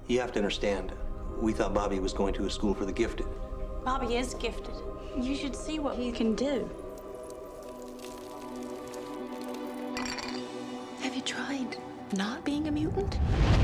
You have to understand, we thought Bobby was going to a school for the gifted. Bobby is gifted. You should see what he can do. Have you tried not being a mutant?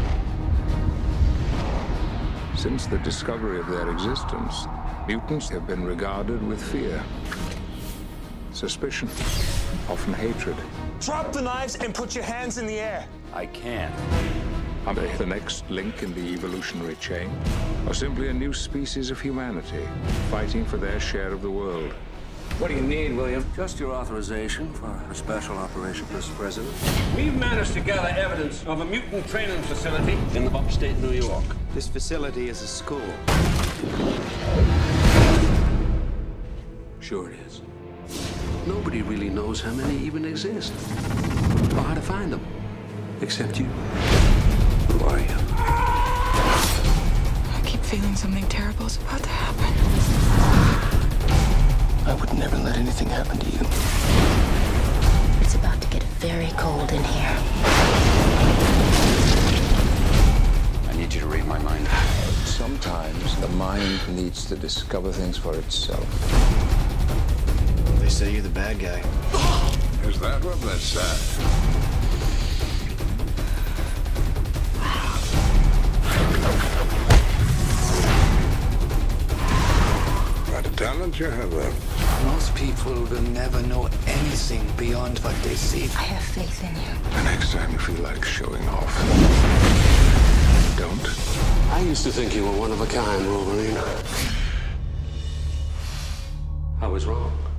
Since the discovery of their existence, mutants have been regarded with fear, suspicion, often hatred. Drop the knives and put your hands in the air. I can't. Are they the next link in the evolutionary chain? Or simply a new species of humanity fighting for their share of the world? What do you need, William? Just your authorization for a special operation, Mr. President. We've managed to gather evidence of a mutant training facility in the upstate New York. This facility is a school. Sure it is. Nobody really knows how many even exist, or how to find them, except you. Who are you? I keep feeling something terrible is about to happen. I would never let anything happen to you. It's about to get very cold in here. I need you to read my mind. Sometimes the mind needs to discover things for itself. They say you're the bad guy. Is that what they said? What a talent you have there. Most people will never know anything beyond what they see. I have faith in you. The next time you feel like showing off, don't. I used to think you were one of a kind, Wolverine. I was wrong.